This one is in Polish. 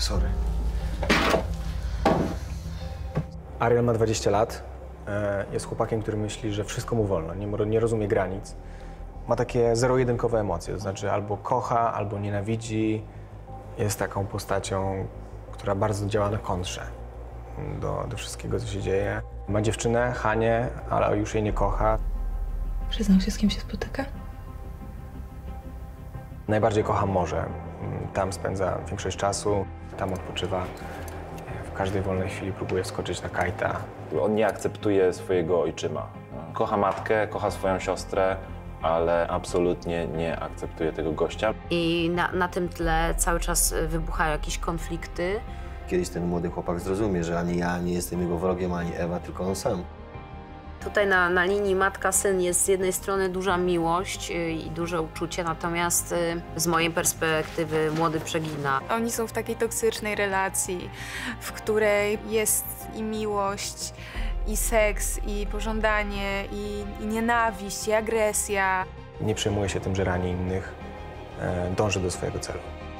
Sorry. Ariel ma 20 lat. Jest chłopakiem, który myśli, że wszystko mu wolno, nie rozumie granic. Ma takie zero-jedynkowe emocje, to znaczy albo kocha, albo nienawidzi. Jest taką postacią, która bardzo działa na kontrze do wszystkiego, co się dzieje. Ma dziewczynę, Hanię, ale już jej nie kocha. Przyznał się, z kim się spotyka? Najbardziej kocha morze. Tam spędza większość czasu, tam odpoczywa. W każdej wolnej chwili próbuje wskoczyć na kajta. On nie akceptuje swojego ojczyma. Kocha matkę, kocha swoją siostrę, ale absolutnie nie akceptuje tego gościa. I na tym tle cały czas wybuchają jakieś konflikty. Kiedyś ten młody chłopak zrozumie, że ani ja nie jestem jego wrogiem, ani Ewa, tylko on sam. Tutaj na linii matka-syn jest z jednej strony duża miłość i duże uczucie, natomiast z mojej perspektywy młody przegina. Oni są w takiej toksycznej relacji, w której jest i miłość, i seks, i pożądanie, i nienawiść, i agresja. Nie przejmuje się tym, że rani innych. Dąży do swojego celu.